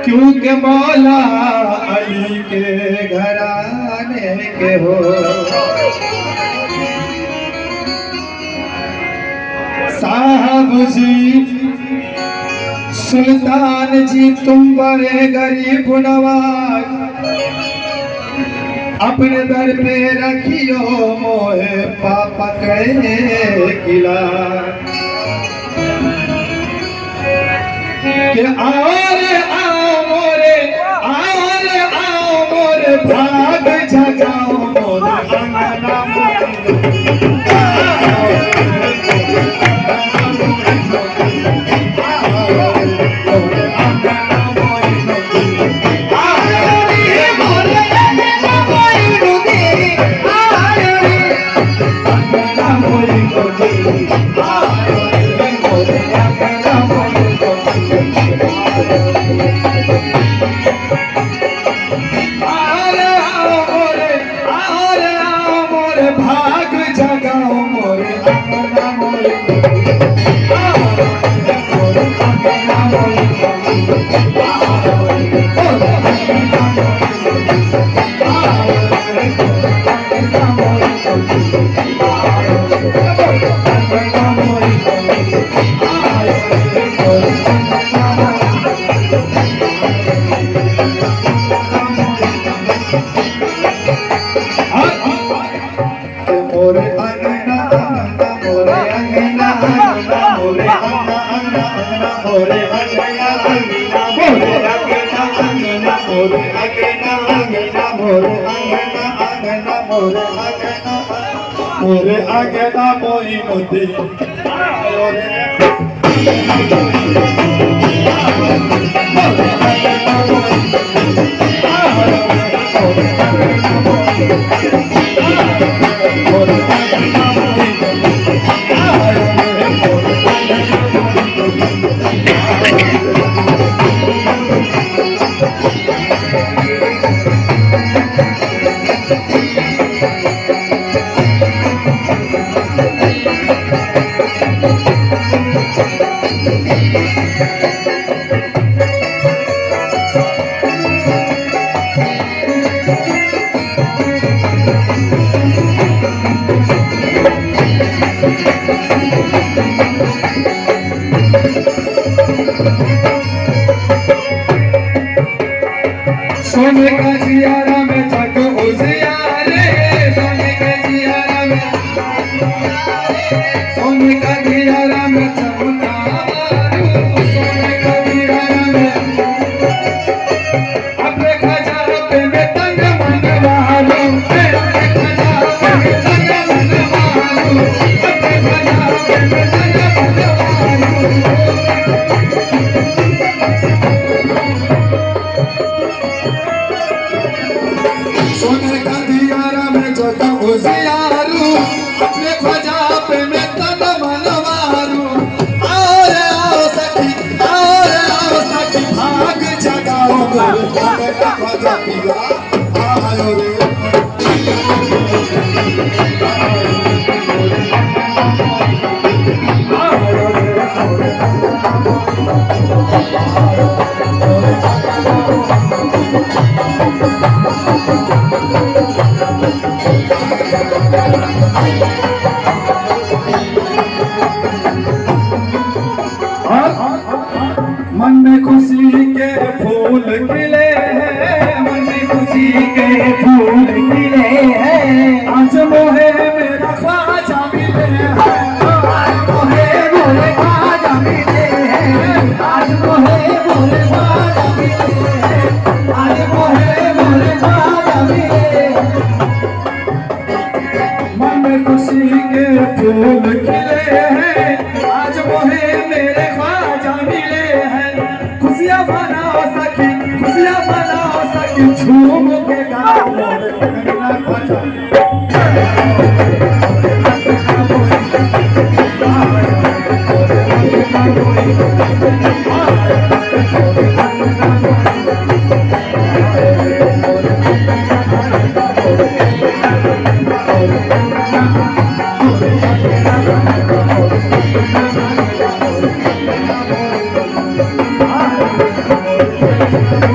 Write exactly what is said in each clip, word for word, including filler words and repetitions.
क्योंकि मौला अली के घराने के हो। साहब जी सुल्तान जी तुम बड़े गरीब नवाज, अपने दर पे रखियो मोहे पापा के किला के आओ रे आओ मोरे आओ रे आओ मोरे भाग जगाओ मोरे अंगना मोरे आगे ना मोई मोती सोने का जियारा में जग उजियारे, सोने का जियारा में सोने का जियारा में चमकारू, सोने का जियारा में अपने खजाने में तंग मनवालू, अपने खजाने में तंग मनवालू, अपने खजाने में तंग मनवालू। सोने का दियारा में जग उजियारू, अपने खजाने में तन मनवारू। आओ रे आओ सखी, आओ रे आओ सखी, भाग जगाओ मोरे खजा पिया आयो रे। मन में खुशी के फूल खिले हैं, मन में खुशी के फूल खिले हैं। आज मोहे मेरा ख्वाजा मिले हैं, आज मोहे मोरे ख्वाजा मिले हैं, आज मोहे मोरे ख्वाजा मिले हैं, आज मोहे मोरे ख्वाजा मिले। मन में खुशी के फूल खिले हैं, आज मोहे मेरे ख्वाजा मिले हैं। खुशियाँ मनाओ सखी, खुशियाँ मनाओ सखी, झूम के गाओ मोरे अंगना ख्वाजा। Thank you.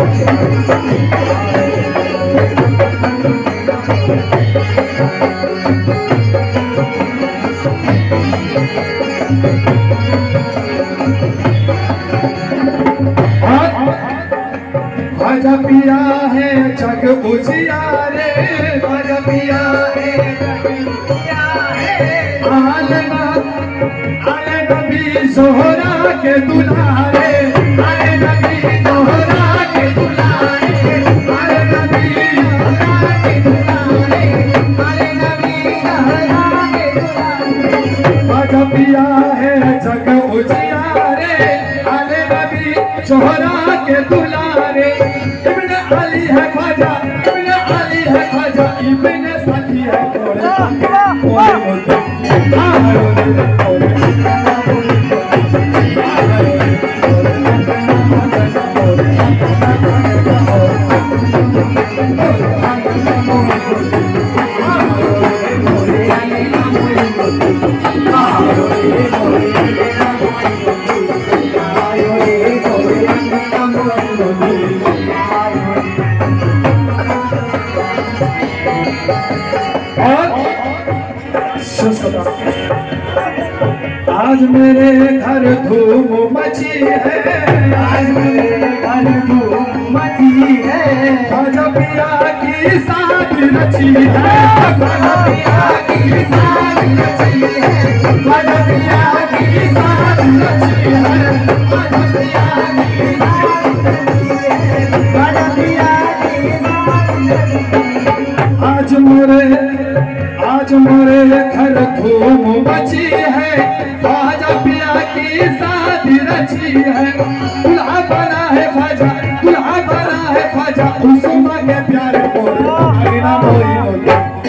पिया है जग उजियारे, बाजा पिया है जग उजियारे। आलना आले नबी ज़ोहरा के दुलारे, आले नबी ज़ोहरा के दुलारे, आले नबी ज़ोहरा के दुलारे, आले नबी ज़ोहरा के दुलारे। बाजा पिया है जग उजियारे, आले नबी ज़ोहरा के दुलारे। इब्ने अली है ख्वाजा, इब्ने अली है ख्वाजा, इब्ने सखी है कोरे कोरे मोते। आज मेरे घर धूम मची है, आज मेरे घर धूम मची है। ख्वाजा पिया की शादी रची है, ख्वाजा पिया की शादी रची है, ख्वाजा पिया की शादी रची है, ख्वाजा पिया की शादी रची है, ख्वाजा पिया की शादी रची है। आज मेरे आज मेरे घर धूम मची है, ख्वाजा पिया की शादी रची है। दुल्हा बना है ख्वाजा, दुल्हा बना है ख्वाजा, उस्मा के प्यारे बोले अगना मोई बोले।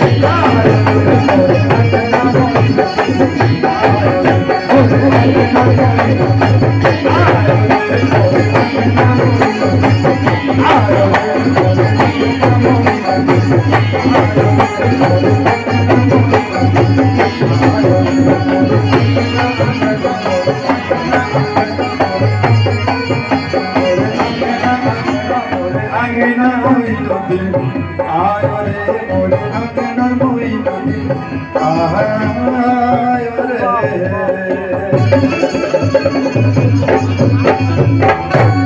आयो रे मोरे अंगना मोई नदी, आयो रे।